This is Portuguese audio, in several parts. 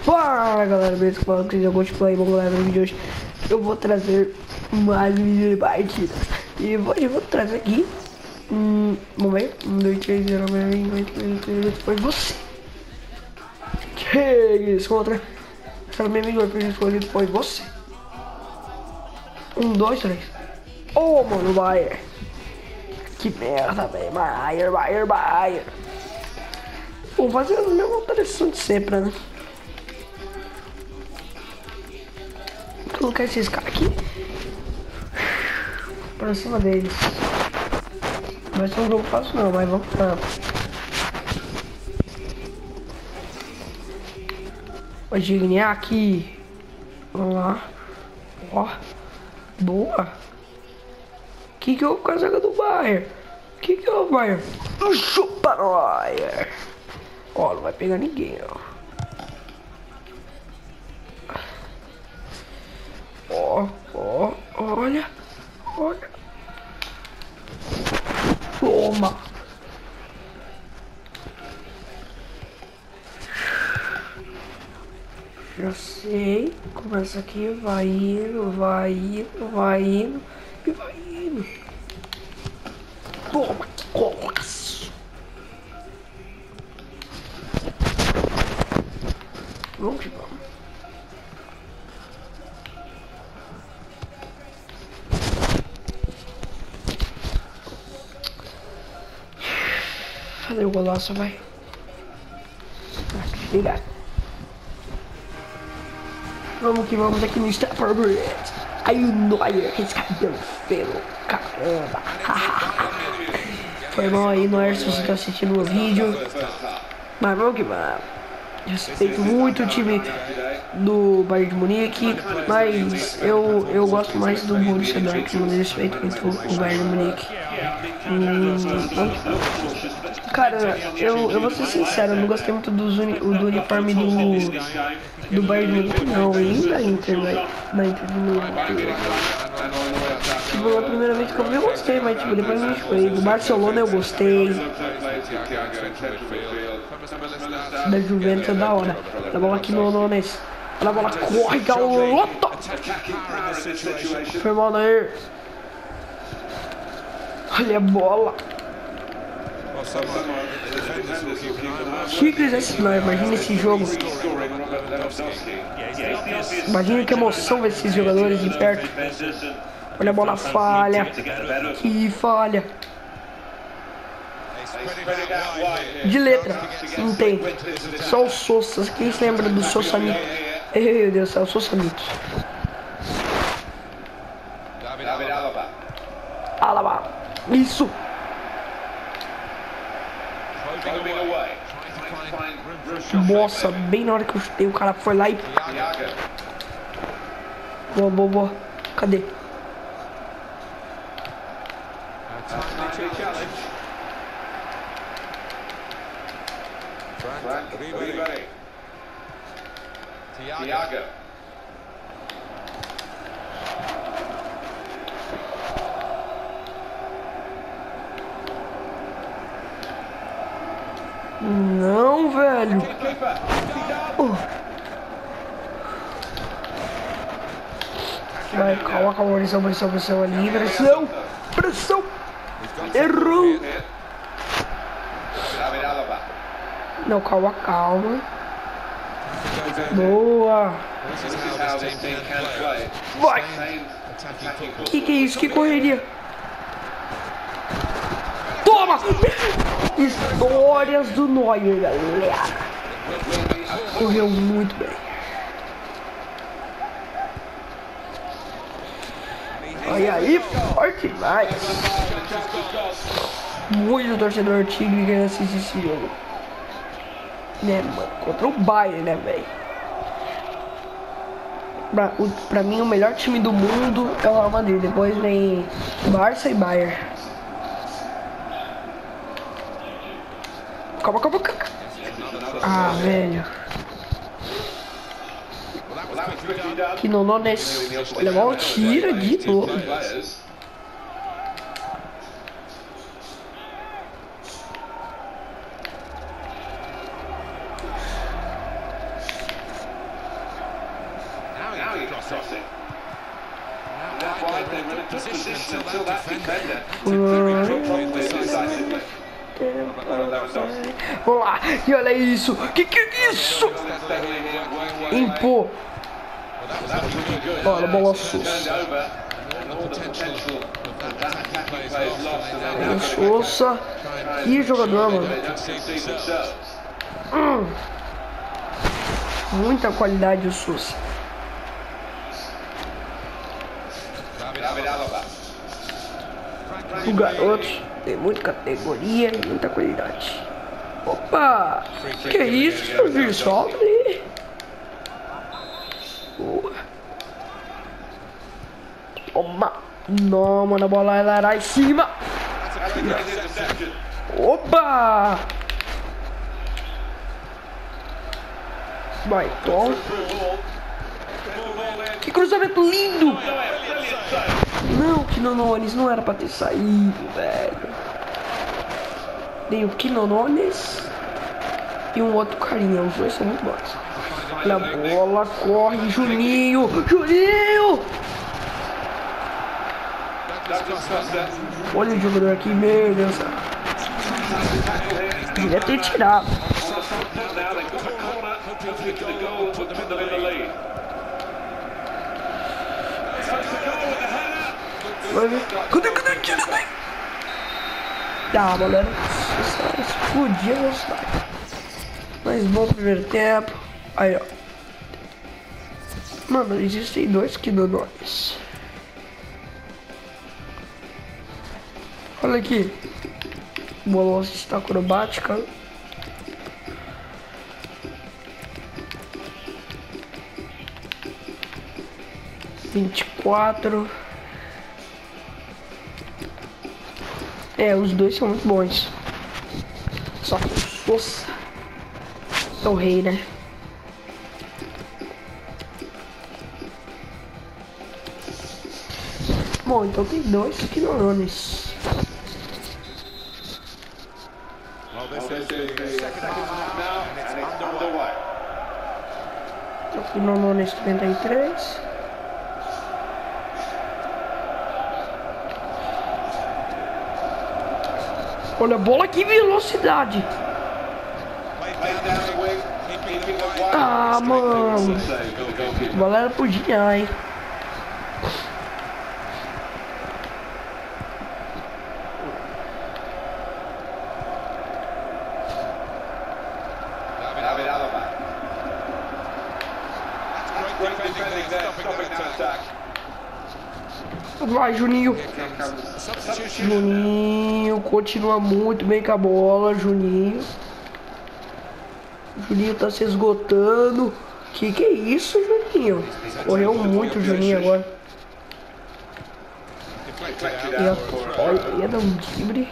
Fala galera, beleza? Falando que já multiplayer. Bom galera, no vídeo de hoje eu vou trazer mais vídeo de partidas. E hoje eu vou trazer aqui vamos ver, 1, 2, 3, 0, 20, foi você. Que isso, contra essa minha amiga escolhido foi você. 1, 2, 3. Oh mano, Bayer. Que merda, velho. Bayer. Vou fazer a mesma alteração de sempre, né? Vou colocar esses caras aqui pra cima deles. Não vai ser um jogo fácil não, mas vamos lá. Vou dignar aqui. Vamos lá. Ó. Boa. Que é o casaca do Bayer? Que é o Bayer? Chupa Bayer. Ó, não vai pegar ninguém, ó. Olha. Toma. Já sei. Começa aqui, vai indo. Toma, que colaço. Vamos que vamos. Cadê o golaço, vai? Chega. Vamos que vamos aqui no Stepper Bridge. Aí o Neuer, esse cabelo feio, caramba. Foi mal aí, Neuer, se você tá assistindo o vídeo. Mas vamos que vamos. Respeito muito o time do Bayern de Munique, mas eu gosto mais do Borussia Dortmund. Respeito muito o Bayern de Munique. Cara, eu vou ser sincero, eu não gostei muito do uniforme do Bayern de Munique, não, e da Inter, velho. Da Inter de Munique. Tipo, a primeira vez que eu vi eu gostei, mas tipo, depois eu enjoei. Do Barcelona eu gostei. Da Juventus é da hora. A bola aqui no Nunes. A bola corre, galota! Foi mal aí. Olha a bola. Chicles esse não, imagina esse jogo. Imagina que emoção ver esses jogadores de perto. Olha a bola falha. Que falha. De letra, não tem. Só o Sousa. Quem se lembra do Sousa Mito? Meu Deus do céu, Sousa Mito. Alaba. Isso. Nossa, bem na hora que eu chutei, o cara foi lá e... Boa. Cadê? Thiago. Não, velho. Vai, coloca a pressão ali. Pressão. Errou. Não, calma. Boa. Vai. Que é isso? Que correria. Toma. Histórias do Neuer, galera. Correu muito bem. Olha aí, forte demais. Muito torcedor tigre que assiste esse jogo. Né, mano? Contra o Bayern, né, velho? Pra mim, o melhor time do mundo é o Real Madrid. Depois vem Barça e Bayern. Calma. Ah, velho. Que no Nunes. Olha, mal tira de novo. Vamos lá, e olha isso, que é isso? Impor. Olha, bola Sousa. Sousa. Que jogador, mano. Muita qualidade o Sousa. O garoto tem muita categoria e muita qualidade. Opa! Que isso, meu filho? Solta ali. Boa. Toma. Não, mano, a bola é lá em cima. Opa! Vai, Tom. Que cruzamento lindo! Não, Quinones não era pra ter saído, velho. Tem o Quinones e um outro carinha. Os dois são muito bons. Olha a bola, corre, Juninho! Juninho! Olha o jogador aqui, meu Deus. Devia ter tirado. Cadê? Tá, galera. Explodia a velocidade. Mas bom primeiro tempo. Aí, ó. Mano, existem dois Quinones. Olha aqui. Bola está acrobática. (24). É, os dois são muito bons. Só que o Sousa é o rei, né? Bom, então tem dois Quinones. Quinones 33. Olha a bola, que velocidade! Ah, mano! A bola era pro Jean, hein? Vai, Juninho. Juninho continua muito bem com a bola, Juninho. Juninho tá se esgotando. Que é isso, Juninho? Correu muito o Juninho agora. Ia dar um drible.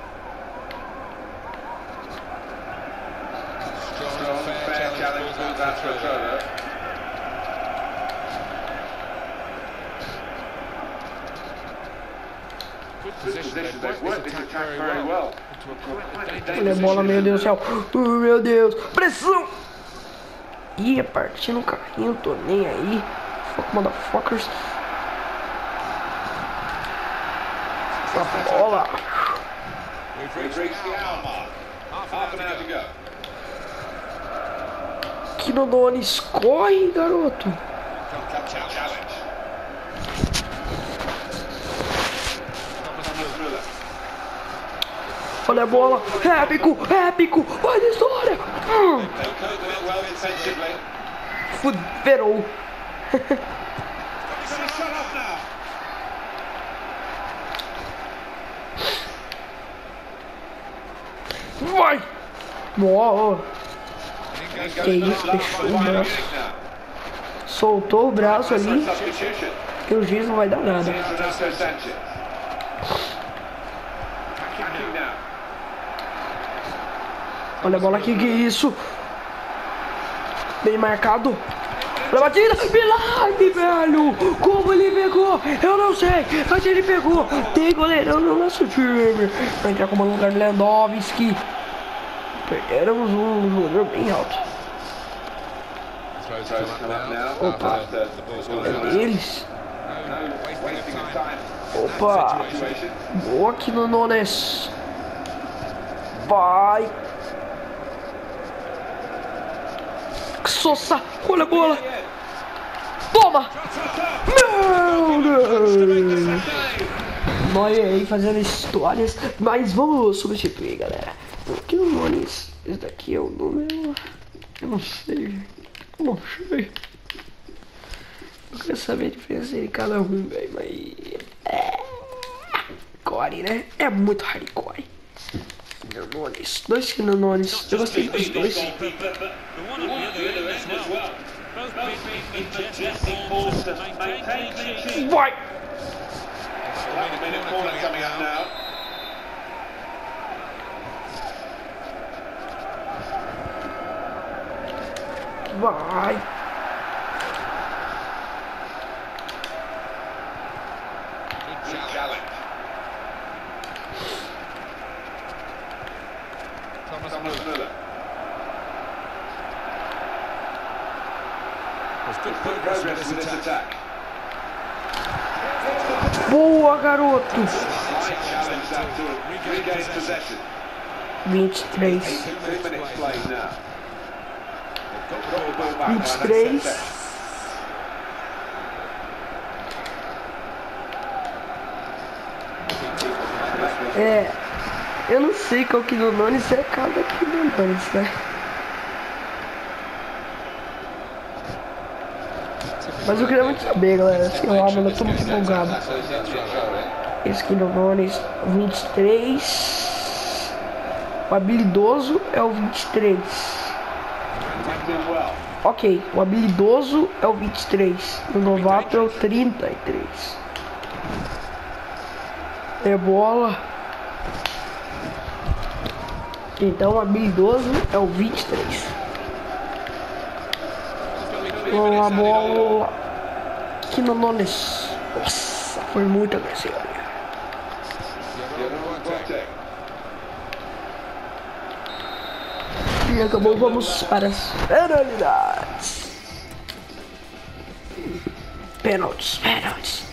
Olha a bola, meu Deus do céu. Meu Deus. Pressão. Ia partindo o carrinho, tô nem aí. Fuck, motherfuckers. A bola. Quinones, corre, garoto. Olha a bola, épico, olha a história. Fuderou. Vai. Boa. Que isso, fechou o braço. Soltou o braço ali. Que o juiz não vai dar nada. Olha a bola aqui, que isso? Bem marcado. Olha a batida, milagre, velho! Como ele pegou? Eu não sei, mas ele pegou. Tem goleirão no nosso time. Vai entrar como lugar Lewandowski. Perderamos um jogador bem alto. Opa, é eles. Opa, boa aqui no Nunes. Vai. Sosa, olha a bola. Toma. Meu Deus. Neuer aí fazendo histórias. Mas vamos substituir, galera. Porque o Nunes, esse daqui é o número. Eu não sei. Eu não sei. Eu quero saber a diferença de cada um, velho. Mas. Core, né? É muito hardcore. Nunes. Dois Nunes. Eu gostei dos dois. Vai! Vai! Thomas Müller. Good progress with this attack. Boa, garoto! 23. 23. Eu não sei qual que do Nunes é cada que do Nunes, né? Mas eu queria muito saber, galera. Sei lá, mano, eu tô muito empolgado. Esse aqui do Nunes, 23. O habilidoso é o 23. Ok, o habilidoso é o 23. O novato é o 33. É bola. Então o habilidoso é o 23. Vamos lá, bola. Aqui no Nunes. Nossa, foi muito agressivo. E acabou, vamos para as penalidades. Pênaltis.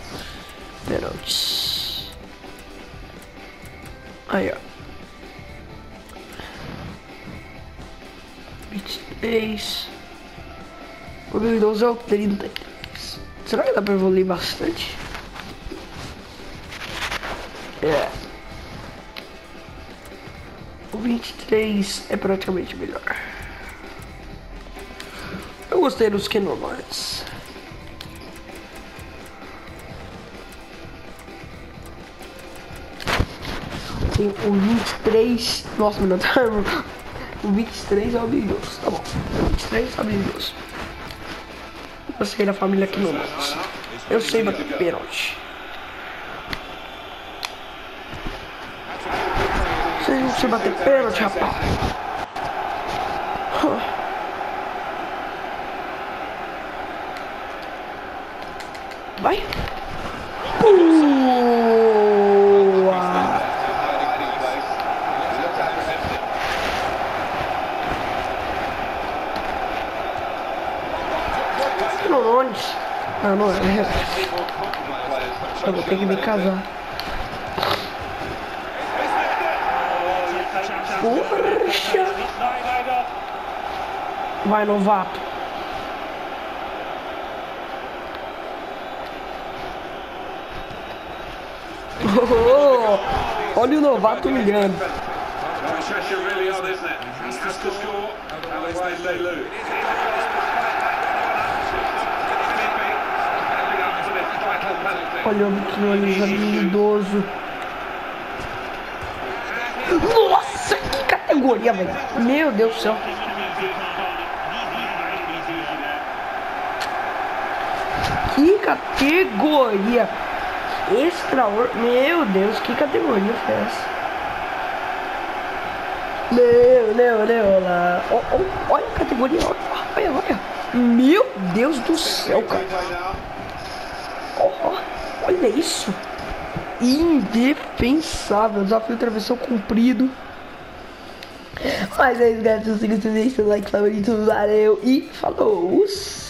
Aí, ó. 23. O habilidoso é o 33. Será que dá pra evoluir bastante? O 23 é praticamente melhor. Eu gostei dos Kenonores. Tem o 23. Nossa, meu Deus. O 23 é habilidoso. Tá bom. O 23 é habilidoso. Eu sei da família Kenonores. Eu sei bater pênalti. Não sei bater pênalti, rapaz. Vai. Nunes. Ah, não é. Eu vou ter que me casar. Poxa. Vai, novato. Olha o novato humilhando. Olha o Nunes habilidoso. Nossa, que categoria, velho. Meu Deus do céu. Que categoria. Extraordinário. Meu Deus, que categoria foi essa? Meu lá. Olha a categoria. Olha. Meu Deus do céu, cara. Olha isso. Indefensável. Desafio travessão cumprido. Mas é isso, galera. Se você gostou, deixa o like favorito. Valeu e falou!